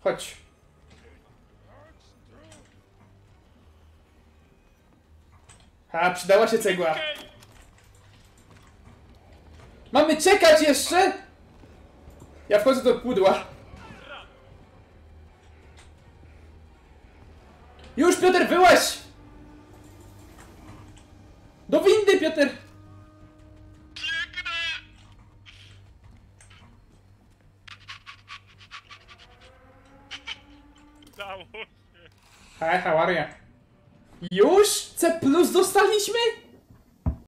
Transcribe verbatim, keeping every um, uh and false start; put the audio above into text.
Chodź. A, przydała się cegła. Mamy czekać jeszcze? Ja wchodzę do pudła. Już, Piotr, wyłaź! Do windy, Piotr! Udało się. Hi, how are you? Już? C plus dostaliśmy?